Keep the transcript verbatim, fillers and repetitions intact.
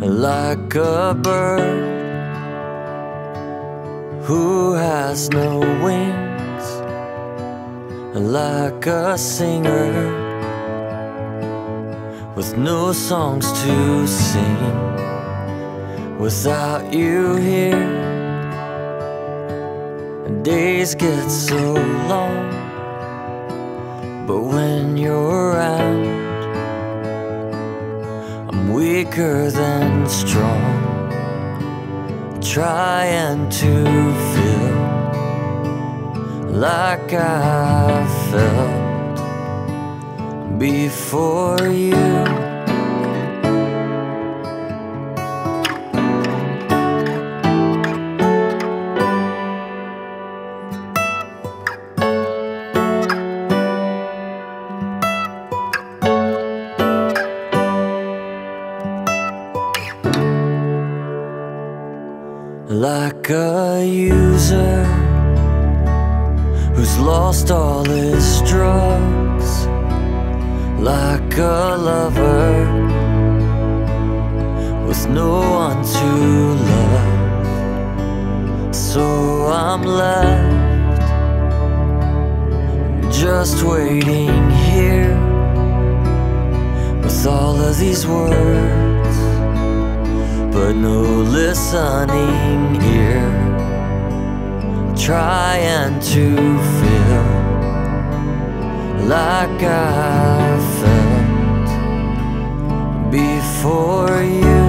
like a bird who has no wings, like a singer with no songs to sing. Without you here, days get so long, but when you're around, I'm weaker than strong, trying to feel like I felt before you. Like a user who's lost all his drugs, like a lover with no one to love. So I'm left just waiting here with all of these words, but no listening ear, trying to feel like I felt before you.